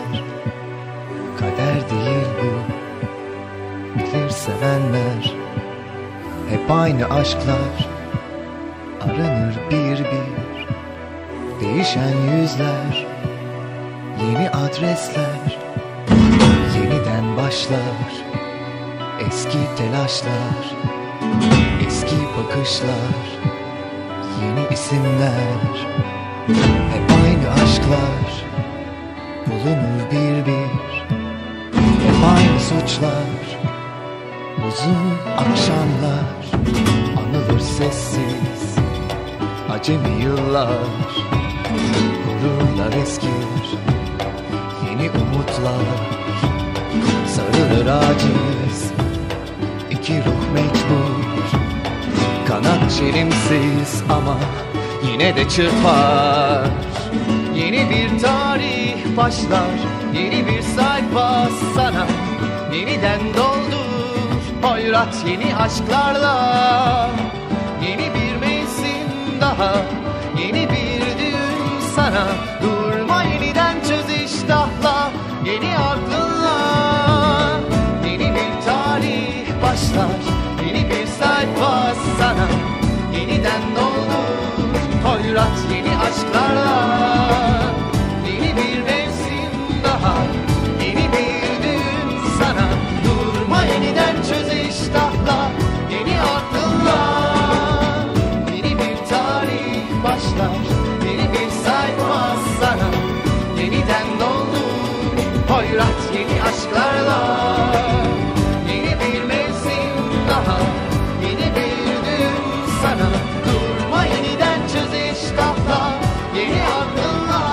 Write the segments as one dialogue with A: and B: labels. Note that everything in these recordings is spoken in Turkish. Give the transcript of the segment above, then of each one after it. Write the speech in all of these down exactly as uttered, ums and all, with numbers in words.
A: Kader değil bu, bilir sevenler. Hep aynı aşklar aranır bir bir. Değişen yüzler, yeni adresler. Yeniden başlar eski telaşlar, eski bakışlar, yeni isimler. Hep aynı aşklar bulunur bir bir. Hep aynı suçlar, uzun akşamlar anılır sessiz. Acemi yıllar, gururlar eskir, yeni umutlar sarılır aciz. İki ruh mecbur, kanat çelimsiz ama yine de çırpar. Yeni bir tarih başlar, yeni bir sayfa sana. Yeniden doldur hoyrat yeni aşklarla. Yeni bir mevsim daha, yeni bir düğün sana. Durma, yeniden çöz iştahla, yeni aklınla. Yeni bir tarih başlar, yeni bir sayfa sana. Yeniden doldur hoyrat yeni aşklarla. Yeni bir mevsim daha, yeni bir düğün sana. Durma, yeniden çöz iştahla, yeni aklınla. Yeni bir tarih başlar, yeni bir sayfa sana. Yeniden doldur hoyrat yeni aşklarla. Yeni bir mevsim daha, yeni bir düğün sana. Durma, yeniden çöz iştahla, yeni aklınla.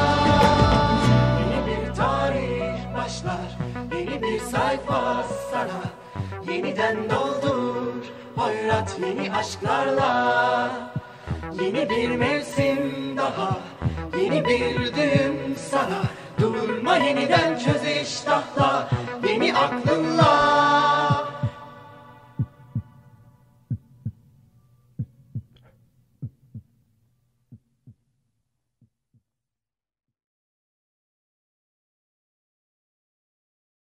A: Yeni bir tarih başlar, yeni bir sayfa sana. Yeniden doldur hoyrat yeni aşklarla. Yeni bir mevsim daha, yeni bir düğün sana. Durma, yeniden çöz iştahla,